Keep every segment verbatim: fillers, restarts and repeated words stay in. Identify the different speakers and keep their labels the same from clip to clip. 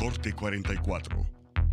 Speaker 1: Corte cuarenta y cuatro.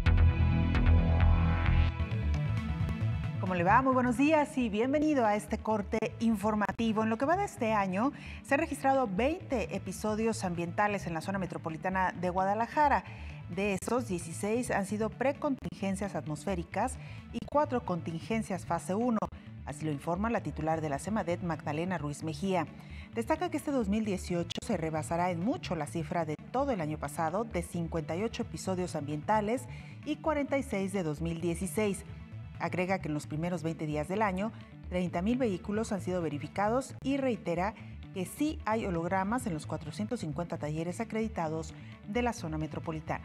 Speaker 2: ¿Cómo le va? Muy buenos días y bienvenido a este corte informativo. En lo que va de este año, se han registrado veinte episodios ambientales en la zona metropolitana de Guadalajara. De esos, dieciséis han sido precontingencias atmosféricas y cuatro contingencias fase uno. Así lo informa la titular de la Semadet, Magdalena Ruiz Mejía. Destaca que este dos mil dieciocho se rebasará en mucho la cifra de todo el año pasado, de cincuenta y ocho episodios ambientales y cuarenta y seis de dos mil dieciséis. Agrega que en los primeros veinte días del año, treinta mil vehículos han sido verificados y reitera que sí hay hologramas en los cuatrocientos cincuenta talleres acreditados de la zona metropolitana.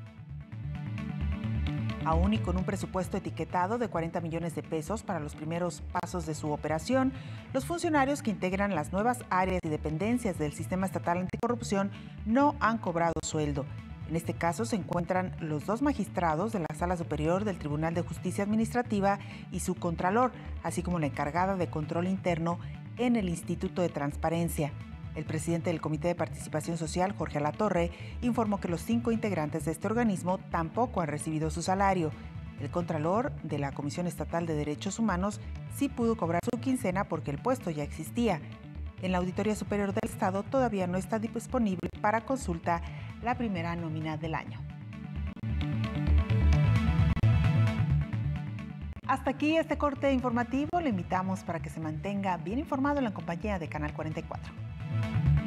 Speaker 2: Aún y con un presupuesto etiquetado de cuarenta millones de pesos para los primeros pasos de su operación, los funcionarios que integran las nuevas áreas y dependencias del Sistema Estatal Anticorrupción no han cobrado sueldo. En este caso se encuentran los dos magistrados de la Sala Superior del Tribunal de Justicia Administrativa y su contralor, así como la encargada de control interno en el Instituto de Transparencia. El presidente del Comité de Participación Social, Jorge Alatorre, informó que los cinco integrantes de este organismo tampoco han recibido su salario. El contralor de la Comisión Estatal de Derechos Humanos sí pudo cobrar su quincena porque el puesto ya existía. En la Auditoría Superior del Estado todavía no está disponible para consulta la primera nómina del año. Hasta aquí este corte informativo. Le invitamos para que se mantenga bien informado en la compañía de Canal cuarenta y cuatro.